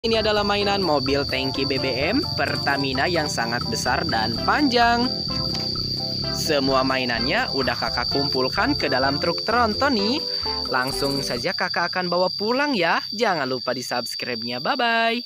Ini adalah mainan mobil tangki BBM Pertamina yang sangat besar dan panjang. Semua mainannya udah kakak kumpulkan ke dalam truk tronton nih. Langsung saja kakak akan bawa pulang ya. Jangan lupa di subscribe-nya. Bye-bye.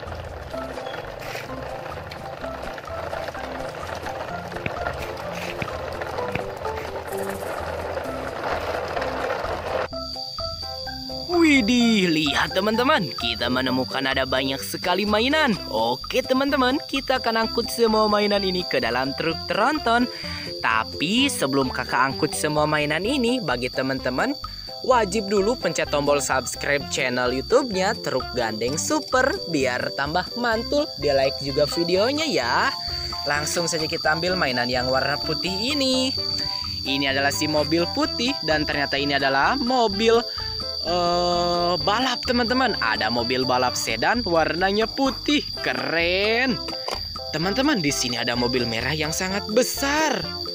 Widih, lihat teman-teman, kita menemukan ada banyak sekali mainan. Oke teman-teman, kita akan angkut semua mainan ini ke dalam truk tronton. Tapi sebelum kakak angkut semua mainan ini, bagi teman-teman, wajib dulu pencet tombol subscribe channel YouTube-nya Truk Gandeng Super biar tambah mantul. Di like juga videonya ya. Langsung saja kita ambil mainan yang warna putih ini. Ini adalah si mobil putih dan ternyata ini adalah mobil balap teman-teman. Ada mobil balap sedan warnanya putih, keren. Teman-teman, di sini ada mobil merah yang sangat besar.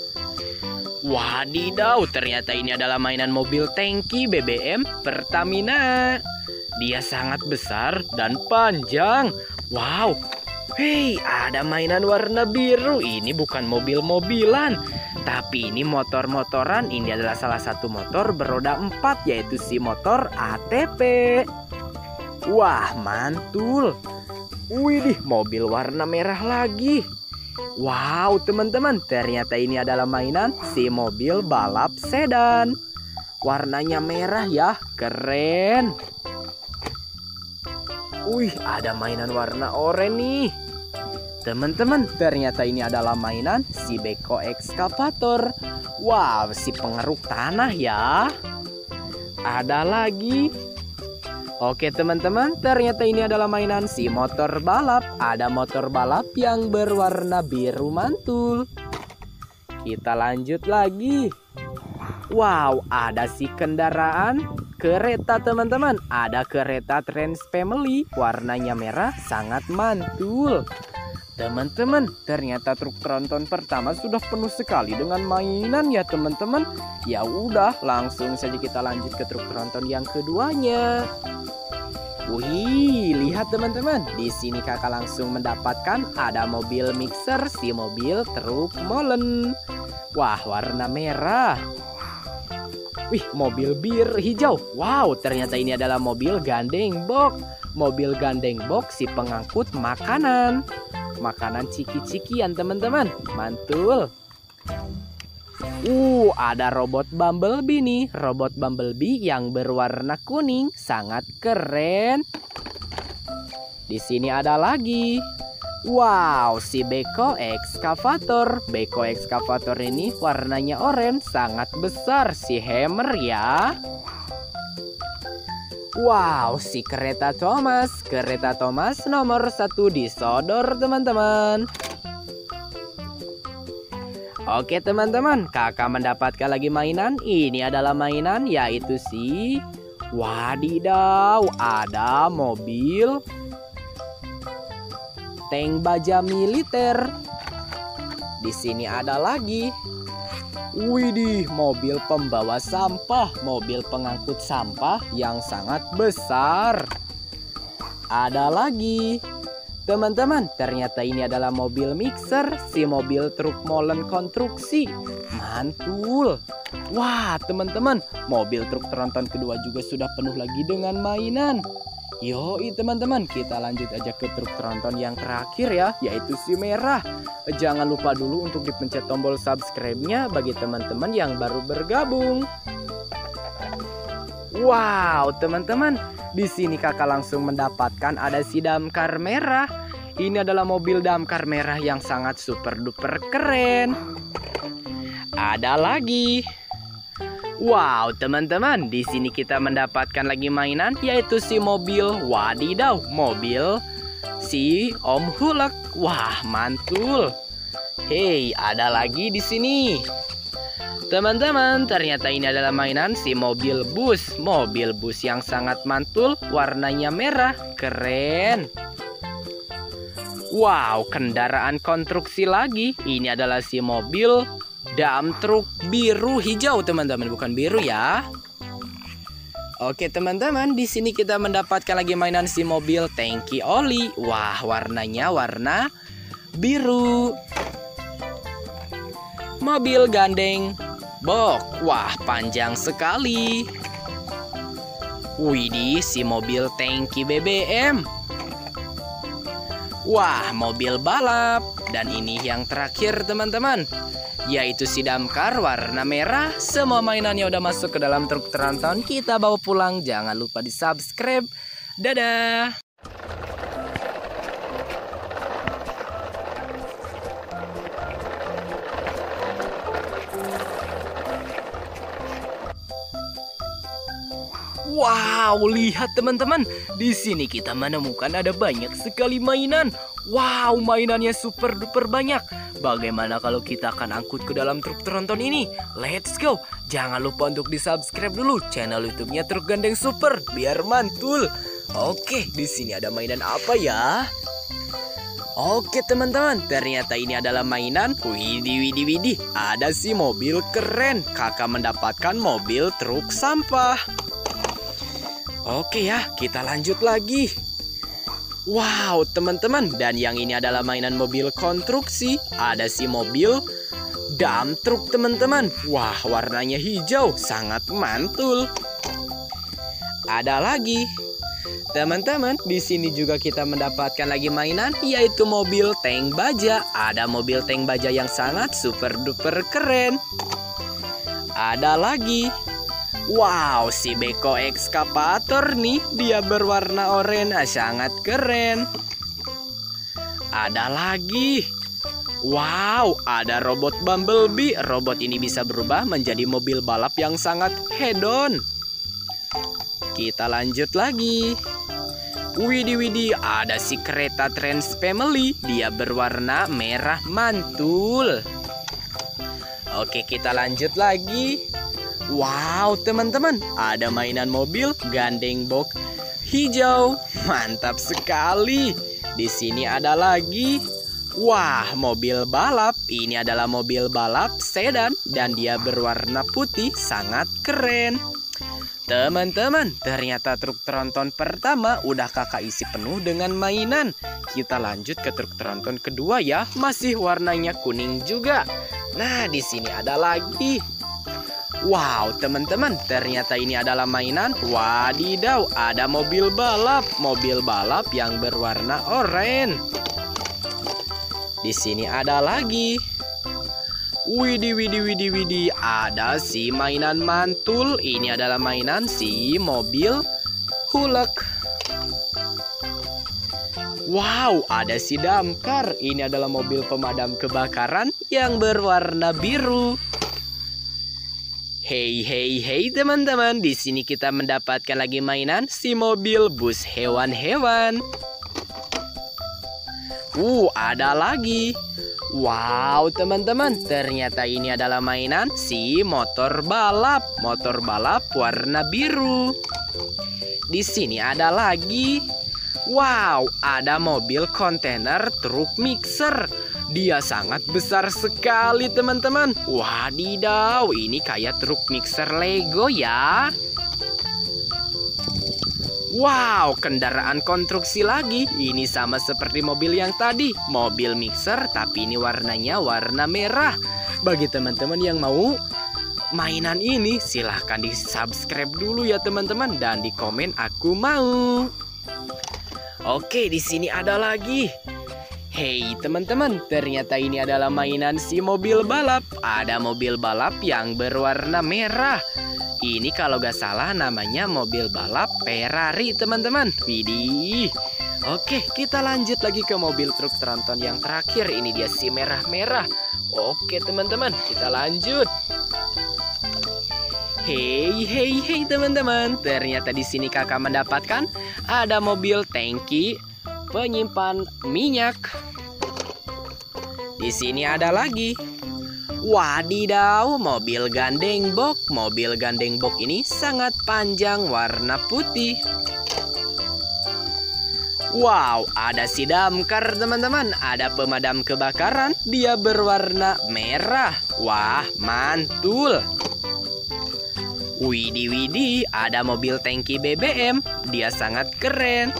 Wadidaw, ternyata ini adalah mainan mobil tangki BBM Pertamina. Dia sangat besar dan panjang. Wow. Hei, ada mainan warna biru. Ini bukan mobil-mobilan, tapi ini motor-motoran. Ini adalah salah satu motor beroda 4, yaitu si motor ATP. Wah, mantul. Widih, mobil warna merah lagi. Wow, teman-teman, ternyata ini adalah mainan si mobil balap sedan. Warnanya merah ya, keren. Wih, ada mainan warna oranye nih. Teman-teman, ternyata ini adalah mainan si beko ekskavator. Wow, si pengeruk tanah ya. Ada lagi. Oke teman-teman, ternyata ini adalah mainan si motor balap. Ada motor balap yang berwarna biru mantul. Kita lanjut lagi. Wow, ada si kendaraan kereta teman-teman. Ada kereta Trans Family, warnanya merah, sangat mantul. Teman-teman, ternyata truk tronton pertama sudah penuh sekali dengan mainan ya teman-teman. Ya udah, langsung saja kita lanjut ke truk tronton yang keduanya. Wih, lihat teman-teman, di sini kakak langsung mendapatkan ada mobil mixer si mobil truk molen. Wah, warna merah. Wih, mobil bir hijau. Wow, ternyata ini adalah mobil gandeng box. Mobil gandeng box si pengangkut makanan. Makanan ciki-cikian teman-teman. Mantul. Ada robot Bumblebee nih. Robot Bumblebee yang berwarna kuning. Sangat keren. Di sini ada lagi. Wow, si beko ekskavator. Beko ekskavator ini warnanya oranye, sangat besar. Si hammer ya. Wow, si kereta Thomas. Kereta Thomas nomor 1 disodor teman-teman. Oke teman-teman, kakak mendapatkan lagi mainan. Ini adalah mainan yaitu si wadidaw, ada mobil tank baja militer. Di sini ada lagi. Widih, mobil pembawa sampah, mobil pengangkut sampah yang sangat besar. Ada lagi. Teman-teman, ternyata ini adalah mobil mixer, si mobil truk molen konstruksi. Mantul. Wah, teman-teman, mobil truk tronton kedua juga sudah penuh lagi dengan mainan. Yoi teman-teman, kita lanjut aja ke truk tronton yang terakhir ya, yaitu si merah. Jangan lupa dulu untuk dipencet tombol subscribe-nya bagi teman-teman yang baru bergabung. Wow, teman-teman, di sini kakak langsung mendapatkan ada si damkar merah. Ini adalah mobil damkar merah yang sangat super duper keren. Ada lagi. Wow, teman-teman, di sini kita mendapatkan lagi mainan yaitu si mobil wadidaw, mobil si Om Hulek. Wah, mantul. Hei, ada lagi di sini. Teman-teman, ternyata ini adalah mainan si mobil bus. Mobil bus yang sangat mantul, warnanya merah, keren. Wow, kendaraan konstruksi lagi. Ini adalah si mobil dump truk biru hijau teman-teman, bukan biru ya. Oke teman-teman, di sini kita mendapatkan lagi mainan si mobil tangki oli. Wah, warnanya warna biru. Mobil gandeng box. Wah, panjang sekali. Widih, si mobil tangki BBM. Wah, mobil balap. Dan ini yang terakhir teman-teman, yaitu si damkar warna merah. Semua mainannya udah masuk ke dalam truk tronton. Kita bawa pulang. Jangan lupa di subscribe. Dadah. Wow, lihat teman-teman. Di sini kita menemukan ada banyak sekali mainan. Wow, mainannya super duper banyak. Bagaimana kalau kita akan angkut ke dalam truk tronton ini? Let's go. Jangan lupa untuk di-subscribe dulu channel YouTube-nya Truk Gandeng Super biar mantul. Oke, di sini ada mainan apa ya? Oke teman-teman, ternyata ini adalah mainan. Widih. Ada si mobil keren. Kakak mendapatkan mobil truk sampah. Oke ya, kita lanjut lagi. Wow teman-teman, dan yang ini adalah mainan mobil konstruksi. Ada si mobil dump truck teman-teman. Wah, warnanya hijau, sangat mantul. Ada lagi. Teman-teman, di sini juga kita mendapatkan lagi mainan, yaitu mobil tank baja. Ada mobil tank baja yang sangat super duper keren. Ada lagi. Wow, si Beko ekskavator nih, dia berwarna oranye, sangat keren. Ada lagi. Wow, ada robot Bumblebee. Robot ini bisa berubah menjadi mobil balap yang sangat hedon. Kita lanjut lagi. Widih, ada si kereta Trans Family. Dia berwarna merah mantul. Oke, kita lanjut lagi. Wow teman-teman, ada mainan mobil gandeng box hijau. Mantap sekali. Di sini ada lagi. Wah, mobil balap. Ini adalah mobil balap sedan dan dia berwarna putih, sangat keren. Teman-teman, ternyata truk tronton pertama udah kakak isi penuh dengan mainan. Kita lanjut ke truk tronton kedua ya, masih warnanya kuning juga. Nah, di sini ada lagi. Wow teman-teman, ternyata ini adalah mainan. Wadidaw, ada mobil balap. Mobil balap yang berwarna oranye. Di sini ada lagi. Widih, ada si mainan mantul. Ini adalah mainan si mobil hulek. Wow, ada si damkar. Ini adalah mobil pemadam kebakaran yang berwarna biru. Hey teman-teman, di sini kita mendapatkan lagi mainan si mobil bus hewan-hewan. Ada lagi. Wow teman-teman, ternyata ini adalah mainan si motor balap. Motor balap warna biru. Di sini ada lagi. Wow, ada mobil kontainer truk mixer. Dia sangat besar sekali teman-teman. Wadidaw, ini kayak truk mixer Lego ya. Wow, kendaraan konstruksi lagi. Ini sama seperti mobil yang tadi, mobil mixer, tapi ini warnanya warna merah. Bagi teman-teman yang mau mainan ini, silahkan di subscribe dulu ya teman-teman, dan di komen aku mau. Oke, di sini ada lagi. Hey teman-teman, ternyata ini adalah mainan si mobil balap. Ada mobil balap yang berwarna merah. Ini kalau gak salah namanya mobil balap Ferrari teman-teman. Widih. Oke, kita lanjut lagi ke mobil truk tronton yang terakhir. Ini dia si merah-merah. Oke teman-teman, kita lanjut. Hey teman-teman, ternyata di sini kakak mendapatkan ada mobil tangki penyimpan minyak. Di sini ada lagi. Wadidaw, mobil gandeng box. Mobil gandeng box ini sangat panjang, warna putih. Wow, ada si damkar teman-teman. Ada pemadam kebakaran, dia berwarna merah. Wah, mantul. Widih, widih, ada mobil tangki BBM. Dia sangat keren.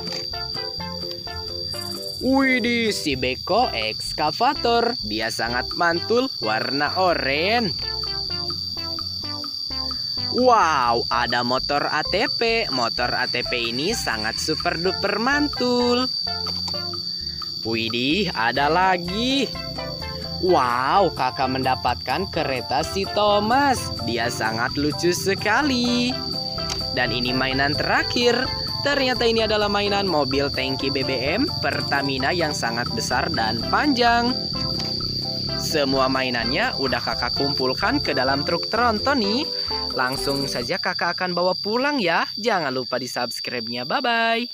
Widih, si Beko ekskavator. Dia sangat mantul, warna oranye. Wow, ada motor ATP. Motor ATP ini sangat super duper mantul. Widih, ada lagi. Wow, kakak mendapatkan kereta si Thomas. Dia sangat lucu sekali. Dan ini mainan terakhir. Ternyata ini adalah mainan mobil tangki BBM Pertamina yang sangat besar dan panjang. Semua mainannya udah kakak kumpulkan ke dalam truk tronton nih. Langsung saja kakak akan bawa pulang ya. Jangan lupa di subscribe-nya. Bye-bye.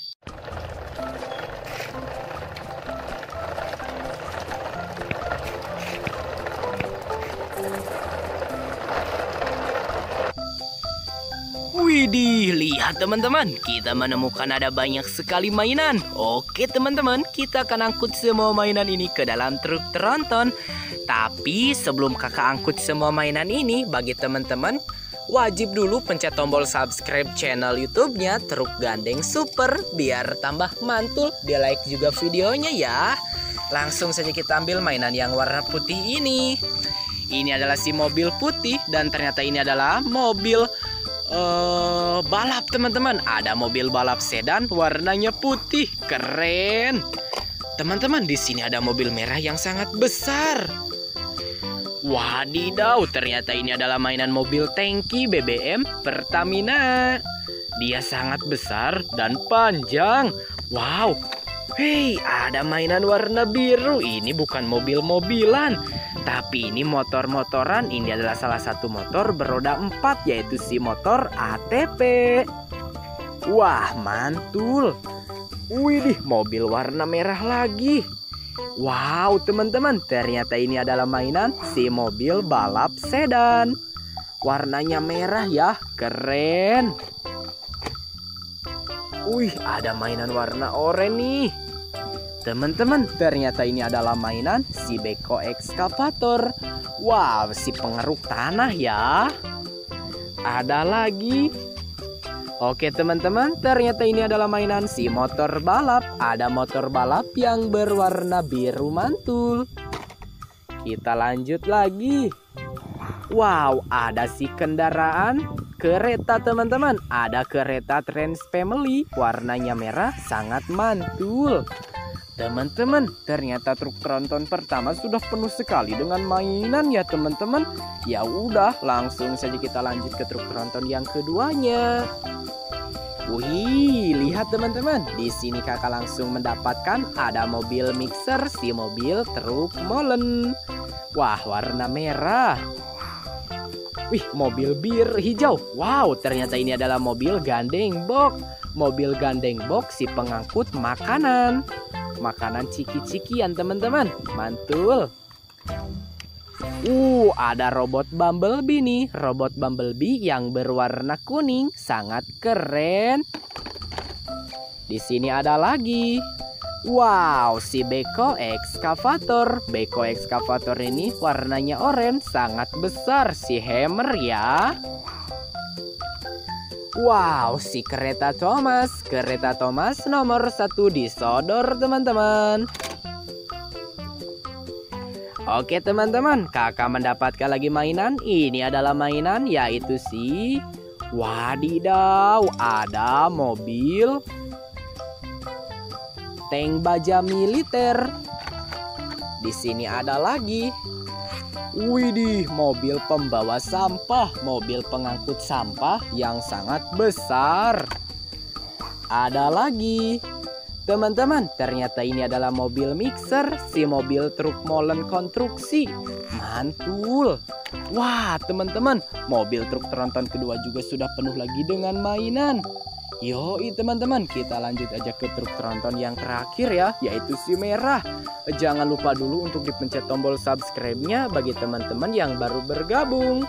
Widih, lihat teman-teman, kita menemukan ada banyak sekali mainan. Oke teman-teman, kita akan angkut semua mainan ini ke dalam truk tronton. Tapi sebelum kakak angkut semua mainan ini, bagi teman-teman, wajib dulu pencet tombol subscribe channel YouTube-nya Truk Gandeng Super biar tambah mantul. Di like juga videonya ya. Langsung saja kita ambil mainan yang warna putih ini. Ini adalah si mobil putih dan ternyata ini adalah mobil balap teman-teman. Ada mobil balap sedan warnanya putih, keren. Teman-teman, di sini ada mobil merah yang sangat besar. Wadidaw, ternyata ini adalah mainan mobil tangki BBM Pertamina. Dia sangat besar dan panjang. Wow. Hei, ada mainan warna biru. Ini bukan mobil-mobilan, tapi ini motor-motoran. Ini adalah salah satu motor beroda 4, yaitu si motor ATP. Wah, mantul. Widih, mobil warna merah lagi. Wow, teman-teman, ternyata ini adalah mainan si mobil balap sedan. Warnanya merah ya, keren. Wih, ada mainan warna oranye nih. Teman-teman, ternyata ini adalah mainan si Beko ekskavator. Wow, si pengeruk tanah ya. Ada lagi. Oke teman-teman, ternyata ini adalah mainan si motor balap. Ada motor balap yang berwarna biru mantul. Kita lanjut lagi. Wow, ada si kendaraan kereta teman-teman. Ada kereta Trans Family, warnanya merah, sangat mantul. Teman-teman, ternyata truk tronton pertama sudah penuh sekali dengan mainan ya teman-teman. Ya udah, langsung saja kita lanjut ke truk tronton yang keduanya. Wih, lihat teman-teman, di sini kakak langsung mendapatkan ada mobil mixer si mobil truk molen. Wah, warna merah. Wih, mobil bir hijau. Wow, ternyata ini adalah mobil gandeng box. Mobil gandeng box si pengangkut makanan. Makanan ciki-cikian teman-teman. Mantul. Ada robot Bumblebee nih. Robot Bumblebee yang berwarna kuning. Sangat keren. Di sini ada lagi. Wow, si Beko ekskavator. Beko ekskavator ini warnanya oranye, sangat besar. Si hammer ya. Wow, si kereta Thomas. Kereta Thomas nomor 1 disodor teman-teman. Oke teman-teman, kakak mendapatkan lagi mainan. Ini adalah mainan yaitu si wadidaw, ada mobil tank baja militer. Di sini ada lagi. Widih, mobil pembawa sampah, mobil pengangkut sampah yang sangat besar. Ada lagi. Teman-teman, ternyata ini adalah mobil mixer, si mobil truk molen konstruksi. Mantul. Wah, teman-teman, mobil truk tronton kedua juga sudah penuh lagi dengan mainan. Yoi teman-teman, kita lanjut aja ke truk tronton yang terakhir ya, yaitu si merah. Jangan lupa dulu untuk dipencet tombol subscribe-nya bagi teman-teman yang baru bergabung.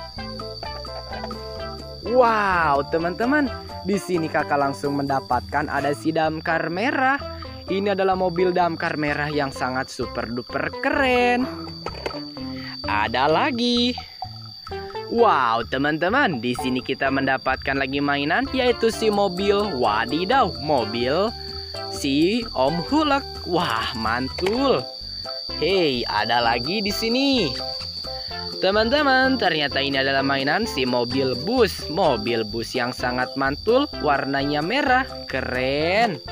Wow, teman-teman, di sini kakak langsung mendapatkan ada si damkar merah. Ini adalah mobil damkar merah yang sangat super duper keren. Ada lagi. Wow, teman-teman, di sini kita mendapatkan lagi mainan, yaitu si mobil. Wadidaw, mobil si Om Hulk. Wah, mantul. Hei, ada lagi di sini. Teman-teman, ternyata ini adalah mainan si mobil bus. Mobil bus yang sangat mantul, warnanya merah. Keren.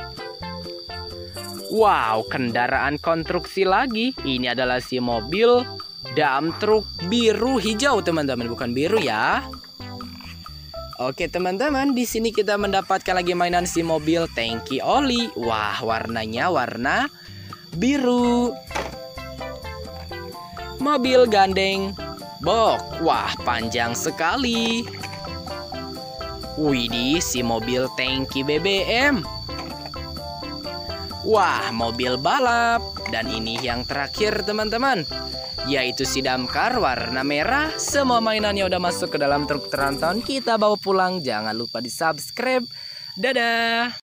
Wow, kendaraan konstruksi lagi. Ini adalah si mobil dump truck biru hijau, teman-teman, bukan biru ya. Oke, teman-teman, di sini kita mendapatkan lagi mainan si mobil tangki oli. Wah, warnanya warna biru. Mobil gandeng box. Wah, panjang sekali. Widih, si mobil tangki BBM. Wah, mobil balap. Dan ini yang terakhir, teman-teman, yaitu si damkar warna merah. Semua mainannya udah masuk ke dalam truk tronton. Kita bawa pulang. Jangan lupa di subscribe. Dadah.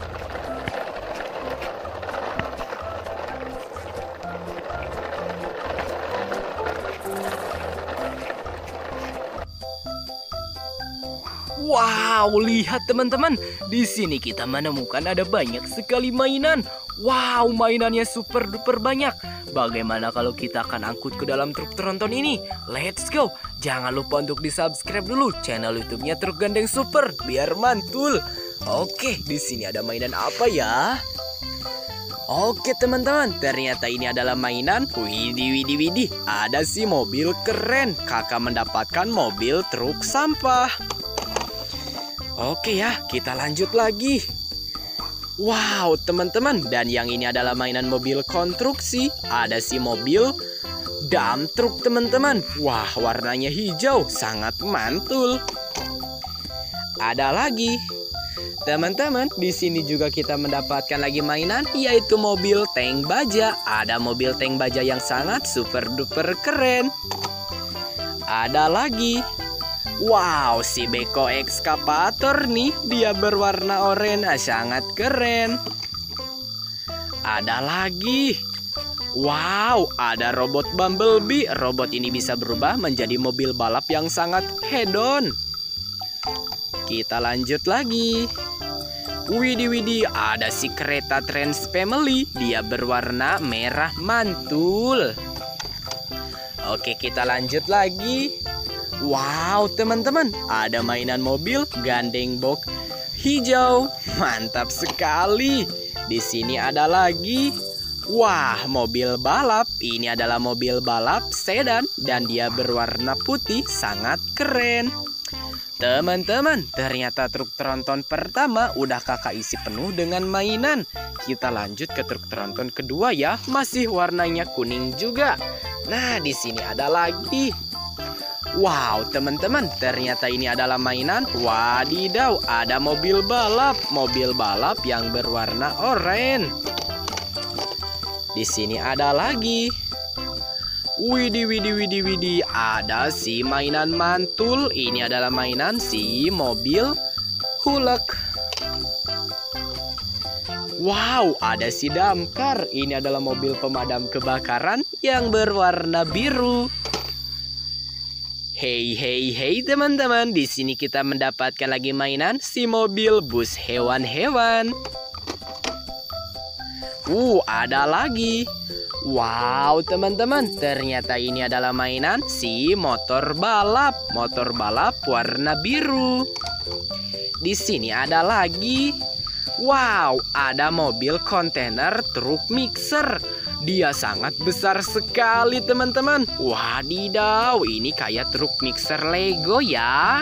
Wow, lihat teman-teman. Di sini kita menemukan ada banyak sekali mainan. Wow, mainannya super duper banyak. Bagaimana kalau kita akan angkut ke dalam truk tronton ini? Let's go. Jangan lupa untuk di-subscribe dulu channel YouTube-nya Truk Gandeng Super biar mantul. Oke, di sini ada mainan apa ya? Oke, teman-teman, ternyata ini adalah mainan. Widih. Ada si mobil keren. Kakak mendapatkan mobil truk sampah. Oke ya, kita lanjut lagi. Wow, teman-teman, dan yang ini adalah mainan mobil konstruksi. Ada si mobil dump truck, teman-teman. Wah, warnanya hijau, sangat mantul. Ada lagi. Teman-teman, di sini juga kita mendapatkan lagi mainan, yaitu mobil tank baja. Ada mobil tank baja yang sangat super duper keren. Ada lagi. Wow, si Beko ekskavator nih, dia berwarna oranye, sangat keren. Ada lagi. Wow, ada robot Bumblebee. Robot ini bisa berubah menjadi mobil balap yang sangat hedon. Kita lanjut lagi. Widih, ada si kereta Trans Family. Dia berwarna merah mantul. Oke, kita lanjut lagi. Wow, teman-teman, ada mainan mobil gandeng box hijau. Mantap sekali. Di sini ada lagi. Wah, mobil balap. Ini adalah mobil balap sedan dan dia berwarna putih, sangat keren. Teman-teman, ternyata truk tronton pertama udah kakak isi penuh dengan mainan. Kita lanjut ke truk tronton kedua ya, masih warnanya kuning juga. Nah, di sini ada lagi. Wow, teman-teman, ternyata ini adalah mainan. Wadidaw, ada mobil balap. Mobil balap yang berwarna oranye. Di sini ada lagi. Widih, ada si mainan mantul. Ini adalah mainan si mobil Hulk. Wow, ada si damkar. Ini adalah mobil pemadam kebakaran yang berwarna biru. Hey teman-teman, di sini kita mendapatkan lagi mainan si mobil bus hewan-hewan. Ada lagi. Wow, teman-teman, ternyata ini adalah mainan si motor balap. Motor balap warna biru. Di sini ada lagi. Wow, ada mobil kontainer truk mixer. Dia sangat besar sekali, teman-teman. Wadidaw, ini kayak truk mixer Lego ya.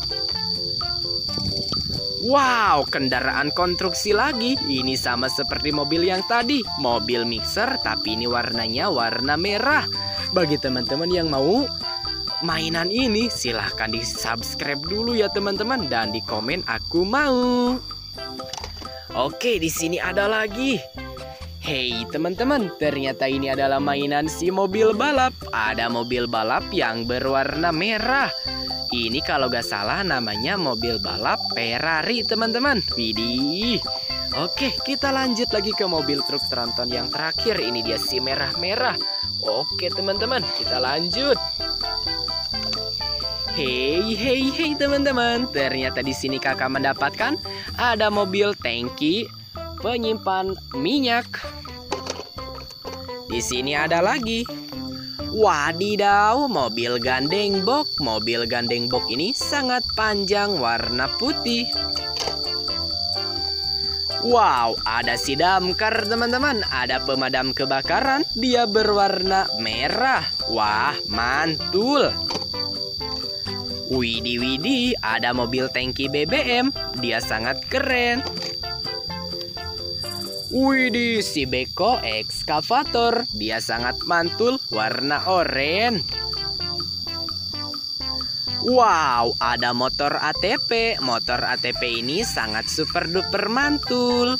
Wow, kendaraan konstruksi lagi. Ini sama seperti mobil yang tadi. Mobil mixer, tapi ini warnanya warna merah. Bagi teman-teman yang mau mainan ini, silahkan di subscribe dulu ya teman-teman. Dan di komen aku mau. Oke, di sini ada lagi. Hey teman-teman, ternyata ini adalah mainan si mobil balap. Ada mobil balap yang berwarna merah. Ini kalau gak salah namanya mobil balap Ferrari, teman-teman. Widih. Oke, kita lanjut lagi ke mobil truk tronton yang terakhir. Ini dia si merah-merah. Oke teman-teman, kita lanjut. Hei teman-teman, ternyata di sini kakak mendapatkan ada mobil tangki penyimpan minyak. Di sini ada lagi. Wadidaw, mobil gandeng box. Mobil gandeng box ini sangat panjang, warna putih. Wow, ada si damkar teman-teman. Ada pemadam kebakaran, dia berwarna merah. Wah, mantul. Widih, ada mobil tangki BBM, dia sangat keren. Widih, si Beko ekskavator, dia sangat mantul, warna oranye. Wow, ada motor ATP. Motor ATP ini sangat super duper mantul.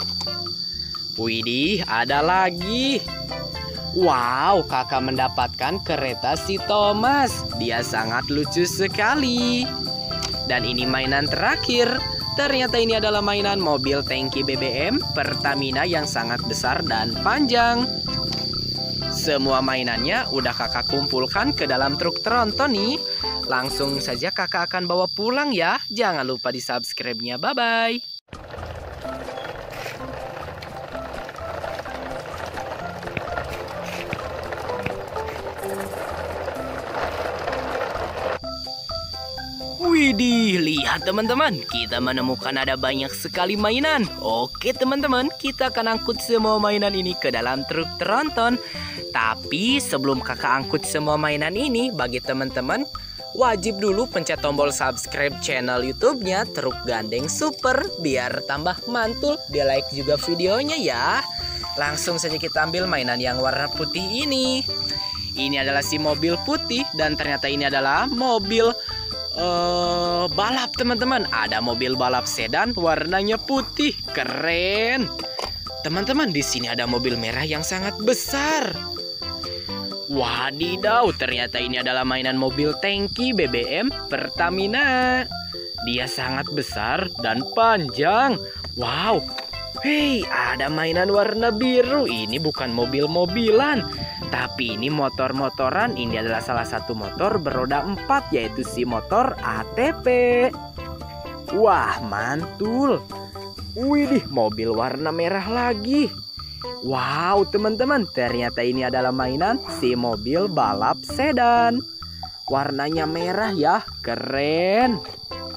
Widih, ada lagi. Wow, kakak mendapatkan kereta si Thomas. Dia sangat lucu sekali. Dan ini mainan terakhir. Ternyata ini adalah mainan mobil tangki BBM Pertamina yang sangat besar dan panjang. Semua mainannya udah kakak kumpulkan ke dalam truk tronton nih. Langsung saja kakak akan bawa pulang ya. Jangan lupa di subscribe-nya. Bye-bye. Widih, lihat teman-teman, kita menemukan ada banyak sekali mainan. Oke teman-teman, kita akan angkut semua mainan ini ke dalam truk tronton. Tapi sebelum kakak angkut semua mainan ini, bagi teman-teman, wajib dulu pencet tombol subscribe channel YouTube-nya Truk Gandeng Super biar tambah mantul. Di like juga videonya ya. Langsung saja kita ambil mainan yang warna putih ini. Ini adalah si mobil putih dan ternyata ini adalah mobil balap teman-teman. Ada mobil balap sedan warnanya putih, keren. Teman-teman, di sini ada mobil merah yang sangat besar. Wadidaw, ternyata ini adalah mainan mobil tangki BBM Pertamina. Dia sangat besar dan panjang. Wow. Hei, ada mainan warna biru. Ini bukan mobil-mobilan, tapi ini motor-motoran. Ini adalah salah satu motor beroda 4, yaitu si motor ATP. Wah, mantul. Widih, mobil warna merah lagi. Wow, teman-teman, ternyata ini adalah mainan si mobil balap sedan. Warnanya merah ya, keren.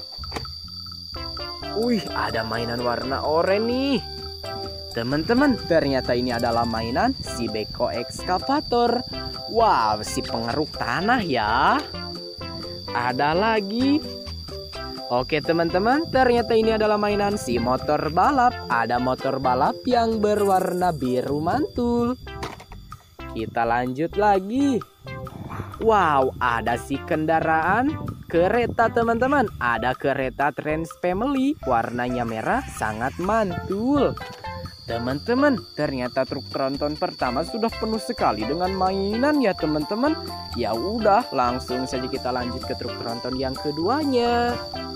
Wih, ada mainan warna oranye nih. Teman-teman, ternyata ini adalah mainan si Beko ekskavator. Wow, si pengeruk tanah ya. Ada lagi. Oke teman-teman, ternyata ini adalah mainan si motor balap. Ada motor balap yang berwarna biru mantul. Kita lanjut lagi. Wow, ada si kendaraan kereta teman-teman. Ada kereta Trans Family, warnanya merah, sangat mantul. Teman-teman, ternyata truk tronton pertama sudah penuh sekali dengan mainan ya teman-teman. Ya udah, langsung saja kita lanjut ke truk tronton yang keduanya.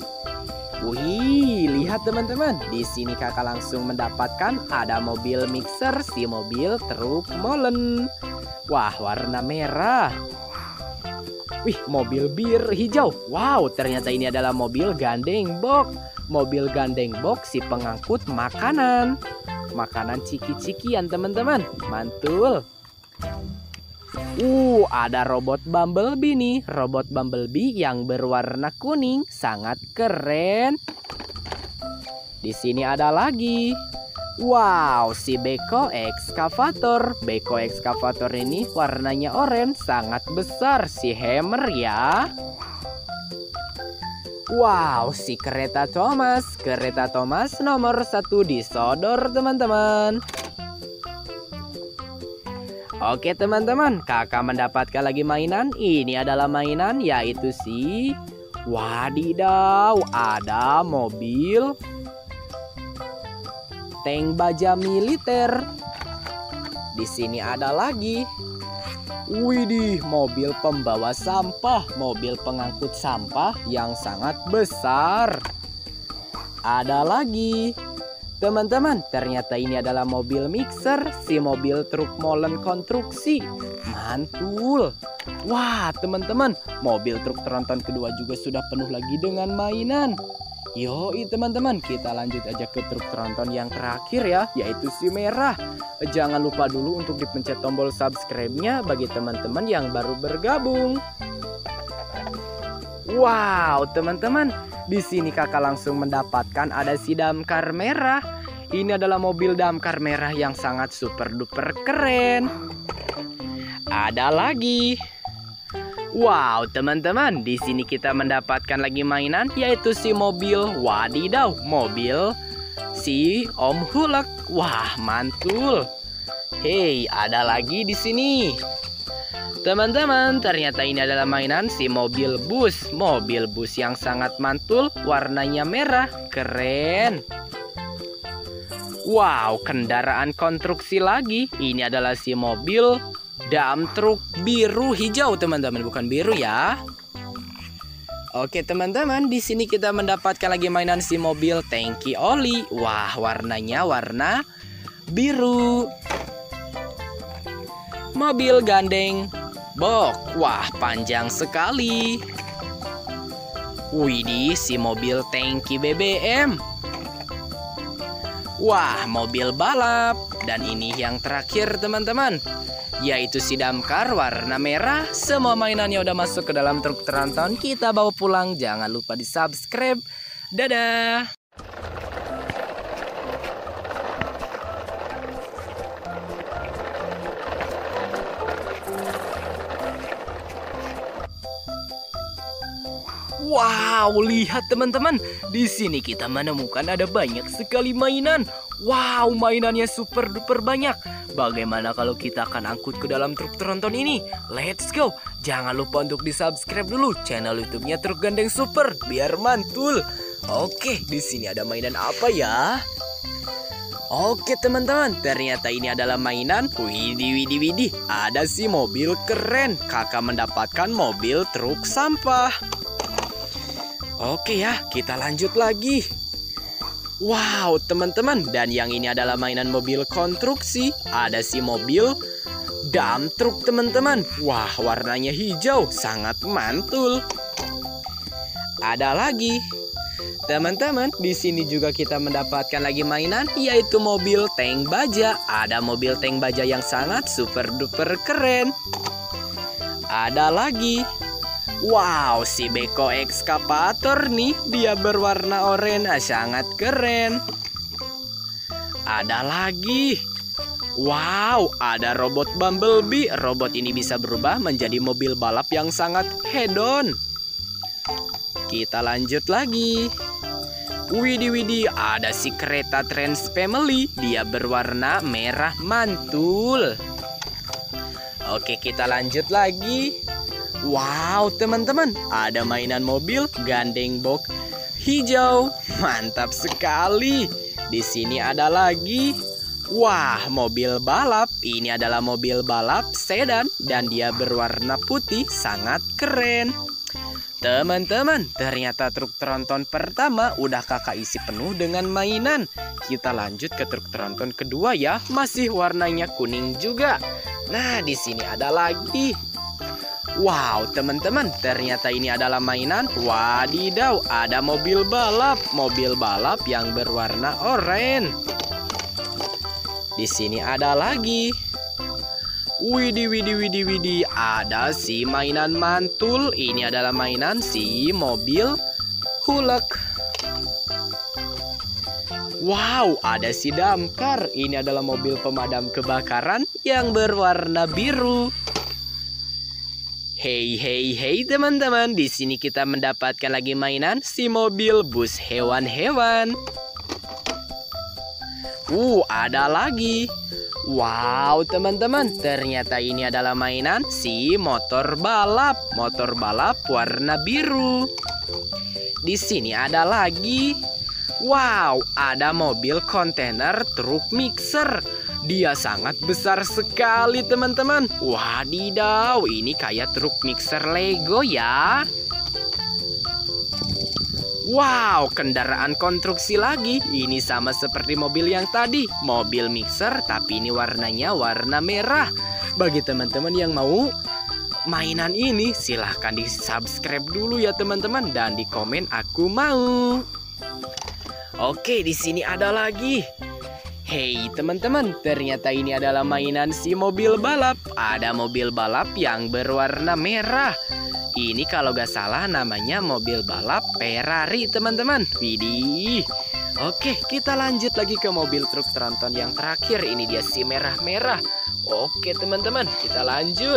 Wih, lihat teman-teman, di sini kakak langsung mendapatkan ada mobil mixer si mobil truk molen. Wah, warna merah. Wih, mobil bir hijau. Wow, ternyata ini adalah mobil gandeng box. Mobil gandeng box si pengangkut makanan. Makanan ciki-cikian teman-teman. Mantul. Ada robot Bumblebee nih. Robot Bumblebee yang berwarna kuning. Sangat keren. Di sini ada lagi. Wow, si Beko ekskavator. Beko ekskavator ini warnanya oranye, sangat besar. Si hammer ya. Wow, si kereta Thomas. Kereta Thomas nomor 1 disodor teman-teman. Oke teman-teman, kakak mendapatkan lagi mainan. Ini adalah mainan yaitu si wadidaw, ada mobil tank baja militer. Di sini ada lagi. Widih, mobil pembawa sampah, mobil pengangkut sampah yang sangat besar. Ada lagi. Teman-teman, ternyata ini adalah mobil mixer, si mobil truk molen konstruksi. Mantul. Wah, teman-teman, mobil truk tronton kedua juga sudah penuh lagi dengan mainan. Yoi teman-teman, kita lanjut aja ke truk tronton yang terakhir ya, yaitu si merah. Jangan lupa dulu untuk dipencet tombol subscribe-nya bagi teman-teman yang baru bergabung. Wow, teman-teman, di sini kakak langsung mendapatkan ada si damkar merah. Ini adalah mobil damkar merah yang sangat super duper keren. Ada lagi. Wow, teman-teman, di sini kita mendapatkan lagi mainan yaitu si mobil wadidaw, mobil si Om Hulk. Wah, mantul. Hei, ada lagi di sini. Teman-teman, ternyata ini adalah mainan si mobil bus yang sangat mantul, warnanya merah, keren. Wow, kendaraan konstruksi lagi. Ini adalah si mobil dump truck biru hijau, teman-teman, bukan biru ya. Oke, teman-teman, di sini kita mendapatkan lagi mainan si mobil tangki oli. Wah, warnanya warna biru. Mobil gandeng box. Wah, panjang sekali. Widih, si mobil tangki BBM. Wah, mobil balap. Dan ini yang terakhir teman-teman, yaitu si damkar warna merah. Semua mainannya udah masuk ke dalam truk tronton. Kita bawa pulang. Jangan lupa di subscribe. Dadah. Wow, lihat teman-teman. Di sini kita menemukan ada banyak sekali mainan. Wow, mainannya super duper banyak. Bagaimana kalau kita akan angkut ke dalam truk tronton ini? Let's go. Jangan lupa untuk di-subscribe dulu channel YouTube-nya Truk Gandeng Super biar mantul. Oke, di sini ada mainan apa ya? Oke teman-teman, ternyata ini adalah mainan. Widih. Ada si mobil keren. Kakak mendapatkan mobil truk sampah. Oke ya, kita lanjut lagi. Wow, teman-teman, dan yang ini adalah mainan mobil konstruksi. Ada si mobil dump truck, teman-teman. Wah, warnanya hijau, sangat mantul. Ada lagi. Teman-teman, di sini juga kita mendapatkan lagi mainan yaitu mobil tank baja. Ada mobil tank baja yang sangat super duper keren. Ada lagi. Wow, si Beko ekskavator nih, dia berwarna oranye, sangat keren. Ada lagi. Wow, ada robot Bumblebee. Robot ini bisa berubah menjadi mobil balap yang sangat hedon. Kita lanjut lagi. Widih, ada si kereta Trans Family. Dia berwarna merah mantul. Oke, kita lanjut lagi. Wow, teman-teman, ada mainan mobil gandeng box hijau. Mantap sekali. Di sini ada lagi. Wah, mobil balap. Ini adalah mobil balap sedan dan dia berwarna putih, sangat keren. Teman-teman, ternyata truk tronton pertama udah kakak isi penuh dengan mainan. Kita lanjut ke truk tronton kedua ya, masih warnanya kuning juga. Nah, di sini ada lagi. Wow, teman-teman, ternyata ini adalah mainan. Wadidaw, ada mobil balap yang berwarna oranye. Di sini ada lagi. Widih, ada si mainan mantul. Ini adalah mainan si mobil Hulk. Wow, ada si damkar. Ini adalah mobil pemadam kebakaran yang berwarna biru. Hey teman-teman, di sini kita mendapatkan lagi mainan si mobil bus hewan-hewan. Ada lagi. Wow, teman-teman, ternyata ini adalah mainan si motor balap warna biru. Di sini ada lagi. Wow, ada mobil kontainer truk mixer. Dia sangat besar sekali teman-teman. Wadidaw, ini kayak truk mixer Lego ya. Wow, kendaraan konstruksi lagi. Ini sama seperti mobil yang tadi, mobil mixer, tapi ini warnanya warna merah. Bagi teman-teman yang mau mainan ini, silahkan di subscribe dulu ya teman-teman, dan di komen aku mau. Oke, di sini ada lagi. Hei teman-teman, ternyata ini adalah mainan si mobil balap. Ada mobil balap yang berwarna merah. Ini kalau gak salah namanya mobil balap Ferrari teman-teman. Widih. Oke, kita lanjut lagi ke mobil truk tronton yang terakhir. Ini dia si merah-merah. Oke teman-teman, kita lanjut.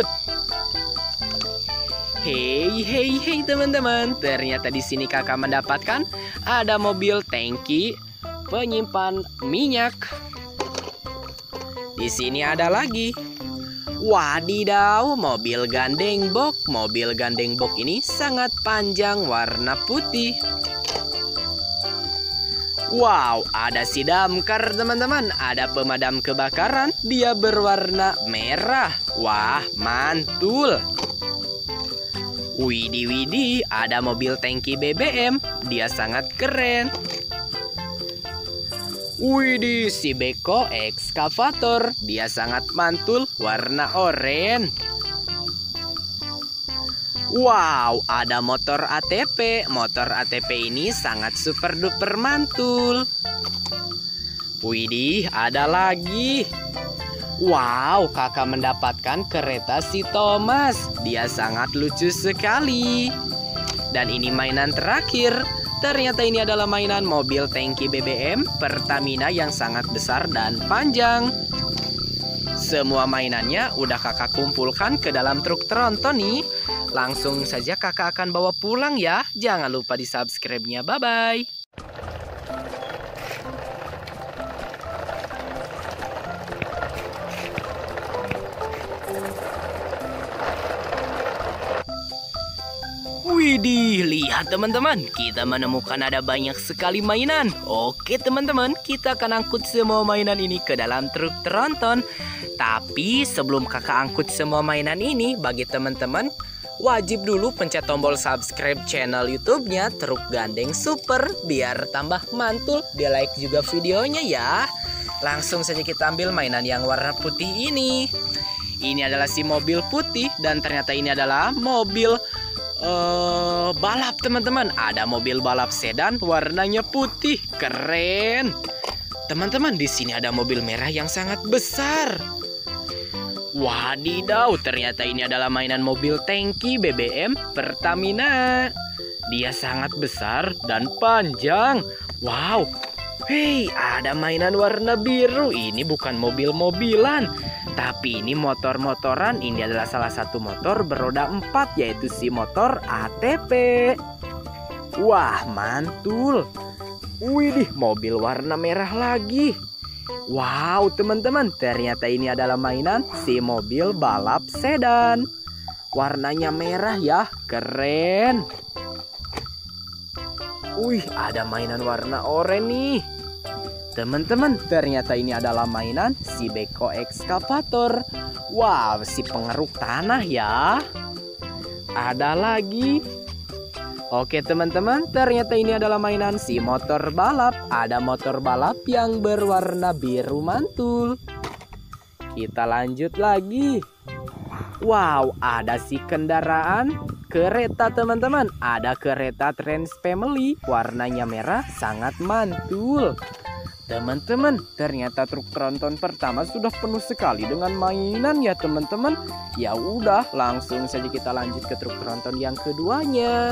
Hei teman-teman, ternyata di sini kakak mendapatkan ada mobil tangki penyimpan minyak. Di sini ada lagi. Wadidaw, mobil gandeng box. Mobil gandeng box ini sangat panjang, warna putih. Wow, ada si damkar teman-teman. Ada pemadam kebakaran, dia berwarna merah. Wah, mantul. Widih, ada mobil tangki BBM. Dia sangat keren. Widih, si Beko ekskavator. Dia sangat mantul, warna oranye. Wow, ada motor ATP. Motor ATP ini sangat super duper mantul. Widih, ada lagi. Wow, kakak mendapatkan kereta si Thomas. Dia sangat lucu sekali. Dan ini mainan terakhir. Ternyata ini adalah mainan mobil tangki BBM Pertamina yang sangat besar dan panjang. Semua mainannya udah kakak kumpulkan ke dalam truk tronton nih. Langsung saja kakak akan bawa pulang ya. Jangan lupa di subscribe-nya. Bye-bye. Widih, lihat teman-teman, kita menemukan ada banyak sekali mainan. Oke teman-teman, kita akan angkut semua mainan ini ke dalam truk tronton. Tapi sebelum kakak angkut semua mainan ini, bagi teman-teman wajib dulu pencet tombol subscribe channel YouTube-nya Truk Gandeng Super biar tambah mantul. Di like juga videonya ya. Langsung saja kita ambil mainan yang warna putih ini. Ini adalah si mobil putih dan ternyata ini adalah mobil balap teman-teman. Ada mobil balap sedan warnanya putih, keren. Teman-teman, di sini ada mobil merah yang sangat besar. Wadidaw, ternyata ini adalah mainan mobil tangki BBM Pertamina. Dia sangat besar dan panjang. Wow. Hei, ada mainan warna biru. Ini bukan mobil-mobilan, tapi ini motor-motoran. Ini adalah salah satu motor beroda 4, yaitu si motor ATP. Wah, mantul. Widih, mobil warna merah lagi. Wow, teman-teman, ternyata ini adalah mainan si mobil balap sedan. Warnanya merah ya, keren. Wih, ada mainan warna oranye nih. Teman-teman, ternyata ini adalah mainan si Beko ekskavator. Wow, si pengeruk tanah ya. Ada lagi. Oke teman-teman, ternyata ini adalah mainan si motor balap. Ada motor balap yang berwarna biru mantul. Kita lanjut lagi. Wow, ada si kendaraan kereta teman-teman. Ada kereta Trans Family, warnanya merah, sangat mantul. Teman-teman, ternyata truk tronton pertama sudah penuh sekali dengan mainan ya teman-teman. Ya udah, langsung saja kita lanjut ke truk tronton yang keduanya.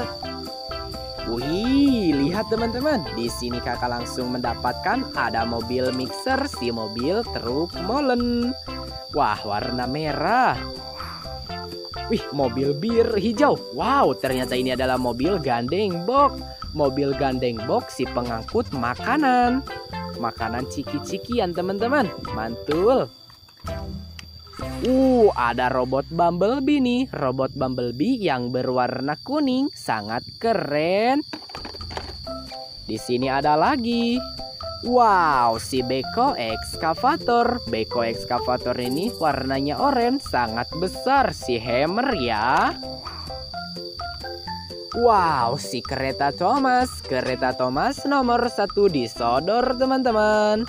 Wih, lihat teman-teman, di sini kakak langsung mendapatkan ada mobil mixer si mobil truk molen. Wah, warna merah. Wih, mobil bir hijau. Wow, ternyata ini adalah mobil gandeng box. Mobil gandeng box si pengangkut makanan. Makanan ciki-cikian teman-teman. Mantul. Ada robot Bumblebee nih. Robot Bumblebee yang berwarna kuning. Sangat keren. Di sini ada lagi. Wow, si Beko ekskavator. Beko ekskavator ini warnanya oranye, sangat besar. Si hammer ya. Wow, si kereta Thomas. Kereta Thomas nomor 1 disodor, teman-teman.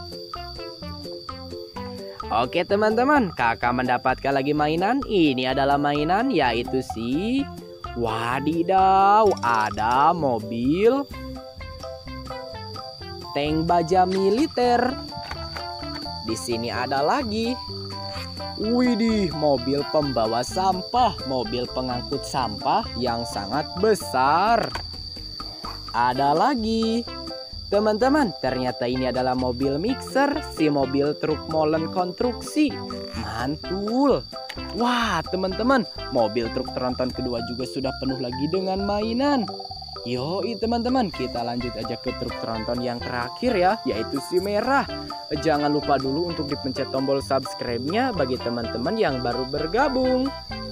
Oke, teman-teman. Kakak mendapatkan lagi mainan. Ini adalah mainan yaitu si... Wadidaw, ada mobil tank baja militer. Di sini ada lagi. Widih, mobil pembawa sampah, mobil pengangkut sampah yang sangat besar. Ada lagi. Teman-teman, ternyata ini adalah mobil mixer, si mobil truk molen konstruksi. Mantul. Wah, teman-teman, mobil truk tronton kedua juga sudah penuh lagi dengan mainan. Yoi teman-teman, kita lanjut aja ke truk tronton yang terakhir ya, yaitu si merah. Jangan lupa dulu untuk dipencet tombol subscribe-nya bagi teman-teman yang baru bergabung.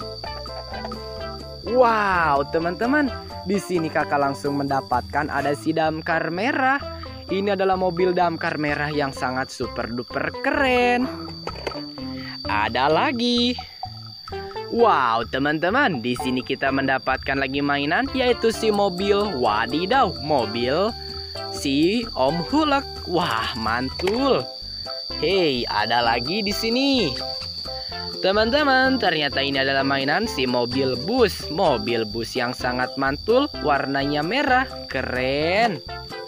Wow, teman-teman, di sini kakak langsung mendapatkan ada si damkar merah. Ini adalah mobil damkar merah yang sangat super duper keren. Ada lagi. Wow, teman-teman, di sini kita mendapatkan lagi mainan yaitu si mobil. Wadidaw, mobil si Om Hulk. Wah, mantul. Hey, ada lagi di sini. Teman-teman, ternyata ini adalah mainan si mobil bus. Mobil bus yang sangat mantul, warnanya merah, keren.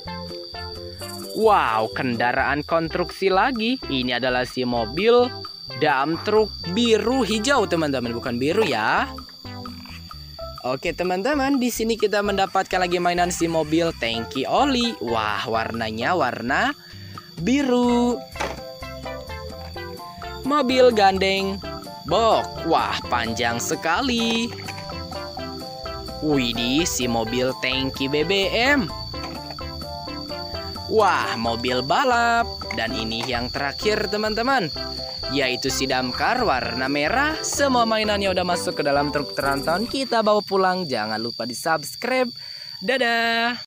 Wow, kendaraan konstruksi lagi. Ini adalah si mobil dump truk biru hijau, teman-teman, bukan biru ya. Oke, teman-teman, di sini kita mendapatkan lagi mainan si mobil tangki oli. Wah, warnanya warna biru. Mobil gandeng box. Wah, panjang sekali. Widih, si mobil tangki BBM. Wah, mobil balap. Dan ini yang terakhir, teman-teman, yaitu si damkar warna merah. Semua mainannya udah masuk ke dalam truk tronton. Kita bawa pulang. Jangan lupa di subscribe. Dadah.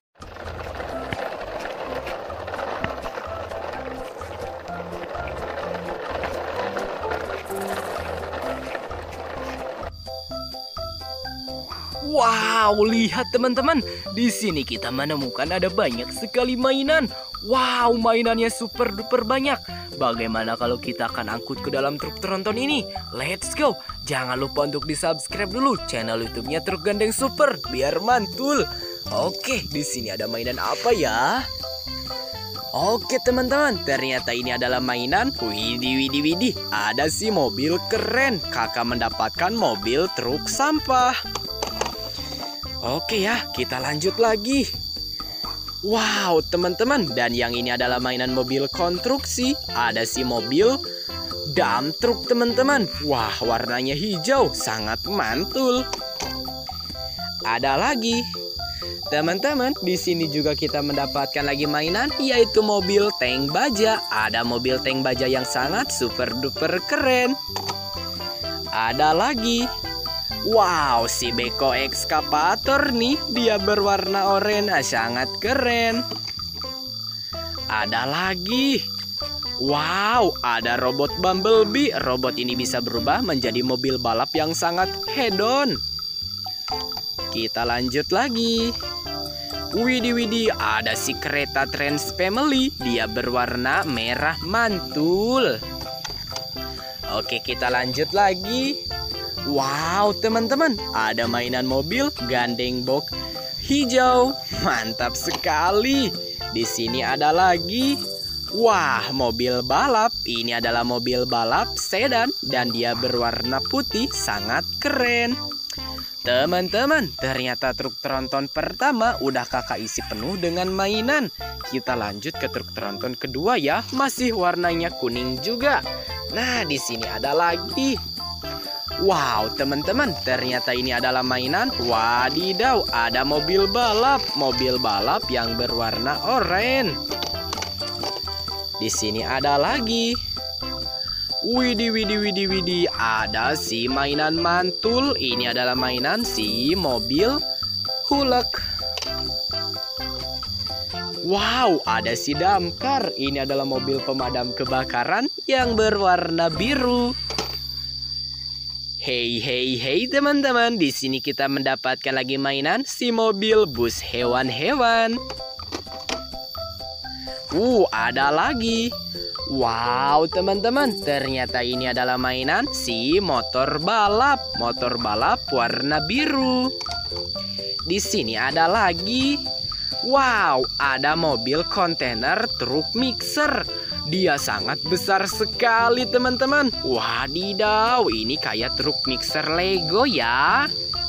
Wow, lihat teman-teman. Di sini kita menemukan ada banyak sekali mainan. Wow, mainannya super duper banyak. Bagaimana kalau kita akan angkut ke dalam truk tronton ini? Let's go. Jangan lupa untuk di-subscribe dulu channel YouTube-nya Truk Gandeng Super biar mantul. Oke, di sini ada mainan apa ya? Oke, teman-teman, ternyata ini adalah mainan. Widih. Ada si mobil keren. Kakak mendapatkan mobil truk sampah. Oke ya, kita lanjut lagi. Wow, teman-teman, dan yang ini adalah mainan mobil konstruksi. Ada si mobil dump truk, teman-teman. Wah, warnanya hijau, sangat mantul. Ada lagi. Teman-teman, di sini juga kita mendapatkan lagi mainan yaitu mobil tank baja. Ada mobil tank baja yang sangat super duper keren. Ada lagi. Wow, si Beko ekskavator nih, dia berwarna oranye, sangat keren. Ada lagi. Wow, ada robot Bumblebee. Robot ini bisa berubah menjadi mobil balap yang sangat hedon. Kita lanjut lagi. Widih, ada si kereta Trans Family. Dia berwarna merah mantul. Oke, kita lanjut lagi. Wow, teman-teman, ada mainan mobil gandeng box hijau. Mantap sekali. Di sini ada lagi. Wah, mobil balap. Ini adalah mobil balap sedan dan dia berwarna putih, sangat keren. Teman-teman, ternyata truk tronton pertama udah kakak isi penuh dengan mainan. Kita lanjut ke truk tronton kedua ya, masih warnanya kuning juga. Nah, di sini ada lagi. Wow, teman-teman, ternyata ini adalah mainan. Wadidaw, ada mobil balap. Mobil balap yang berwarna oranye. Di sini ada lagi. Widih, ada si mainan mantul. Ini adalah mainan si mobil Hulk. Wow, ada si damkar. Ini adalah mobil pemadam kebakaran yang berwarna biru. Hey teman-teman, di sini kita mendapatkan lagi mainan si mobil bus hewan-hewan. Ada lagi. Wow, teman-teman, ternyata ini adalah mainan si motor balap warna biru. Di sini ada lagi. Wow, ada mobil kontainer truk mixer. Dia sangat besar sekali, teman-teman. Wadidaw, ini kayak truk mixer Lego ya.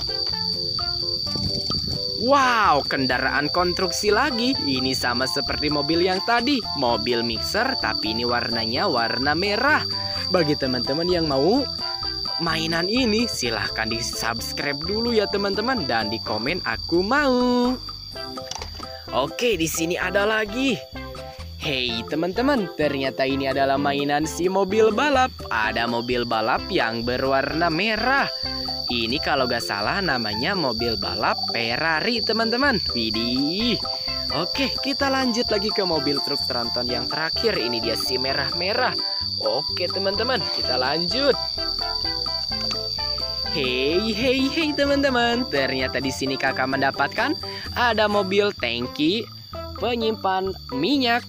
Wow, kendaraan konstruksi lagi. Ini sama seperti mobil yang tadi, mobil mixer, tapi ini warnanya warna merah. Bagi teman-teman yang mau mainan ini, silahkan di subscribe dulu ya teman-teman, dan di komen aku mau. Oke, di sini ada lagi. Hey teman-teman, ternyata ini adalah mainan si mobil balap. Ada mobil balap yang berwarna merah. Ini kalau gak salah namanya mobil balap Ferrari teman-teman. Widih. Oke, kita lanjut lagi ke mobil truk tronton yang terakhir. Ini dia si merah-merah. Oke teman-teman, kita lanjut. Hey teman-teman, ternyata di sini kakak mendapatkan ada mobil tangki penyimpan minyak.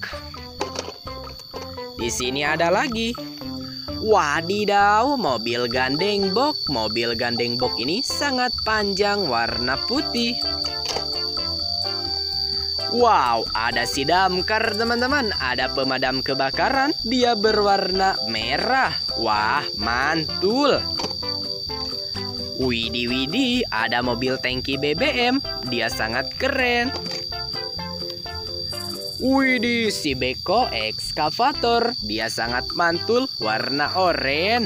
Di sini ada lagi. Wadidaw, mobil gandeng box. Mobil gandeng box ini sangat panjang, warna putih. Wow, ada si damkar teman-teman. Ada pemadam kebakaran. Dia berwarna merah. Wah, mantul. Widih, ada mobil tangki BBM. Dia sangat keren. Widih, si Beko ekskavator. Dia sangat mantul, warna oranye.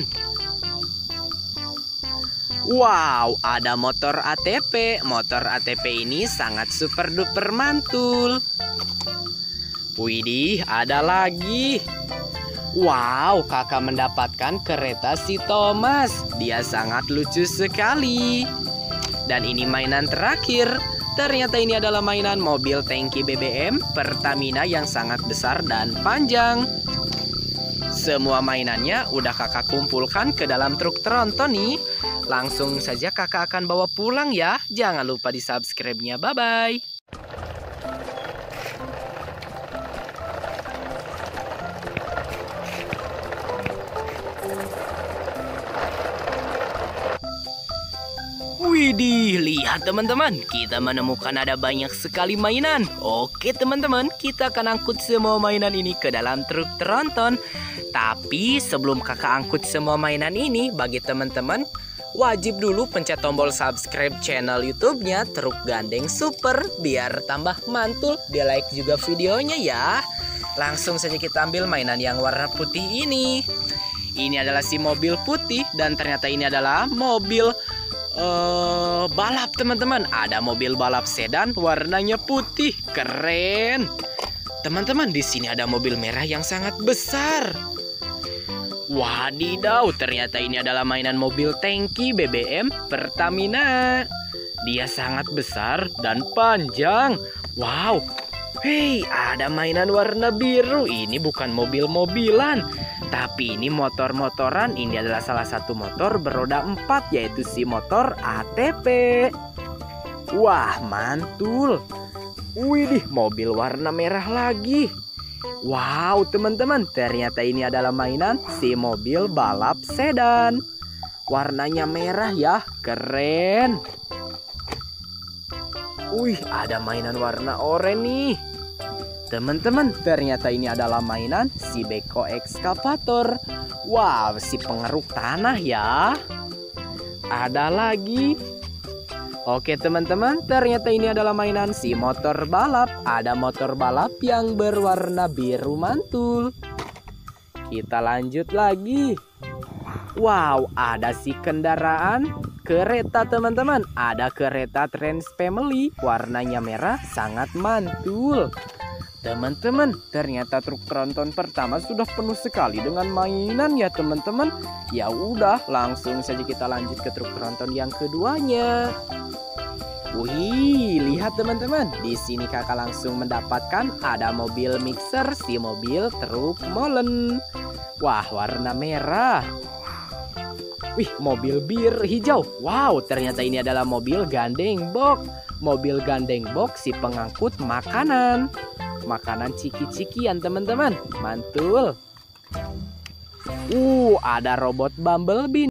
Wow, ada motor ATP. Motor ATP ini sangat super duper mantul. Widih, ada lagi. Wow, kakak mendapatkan kereta si Thomas. Dia sangat lucu sekali. Dan ini mainan terakhir. Ternyata ini adalah mainan mobil tangki BBM Pertamina yang sangat besar dan panjang. Semua mainannya udah kakak kumpulkan ke dalam truk tronton nih. Langsung saja kakak akan bawa pulang ya. Jangan lupa di subscribe-nya. Bye-bye. Widih, lihat teman-teman, kita menemukan ada banyak sekali mainan. Oke teman-teman, kita akan angkut semua mainan ini ke dalam truk tronton. Tapi sebelum kakak angkut semua mainan ini, bagi teman-teman, wajib dulu pencet tombol subscribe channel YouTube-nya Truk Gandeng Super, biar tambah mantul. Di like juga videonya ya. Langsung saja kita ambil mainan yang warna putih ini. Ini adalah si mobil putih, dan ternyata ini adalah mobil balap teman-teman. Ada mobil balap sedan warnanya putih, keren. Teman-teman, di sini ada mobil merah yang sangat besar. Wadidaw, ternyata ini adalah mainan mobil tangki BBM Pertamina. Dia sangat besar dan panjang. Wow. Hei, ada mainan warna biru. Ini bukan mobil-mobilan, tapi ini motor-motoran. Ini adalah salah satu motor beroda 4, yaitu si motor ATP. Wah, mantul. Widih, mobil warna merah lagi. Wow, teman-teman, ternyata ini adalah mainan si mobil balap sedan. Warnanya merah ya, keren. Wih, ada mainan warna oranye nih. Teman-teman, ternyata ini adalah mainan si Beko ekskavator. Wow, si pengeruk tanah ya. Ada lagi. Oke teman-teman, ternyata ini adalah mainan si motor balap. Ada motor balap yang berwarna biru mantul. Kita lanjut lagi. Wow, ada si kendaraan kereta teman-teman. Ada kereta Trans Family, warnanya merah, sangat mantul. Teman-teman, ternyata truk tronton pertama sudah penuh sekali dengan mainan ya teman-teman. Ya udah, langsung saja kita lanjut ke truk tronton yang keduanya. Wih, lihat teman-teman, di sini kakak langsung mendapatkan ada mobil mixer, si mobil truk molen. Wah, warna merah. Wih, mobil bir hijau. Wow, ternyata ini adalah mobil gandeng box. Mobil gandeng box si pengangkut makanan. Makanan ciki-cikian teman-teman. Mantul. Ada robot Bumblebee.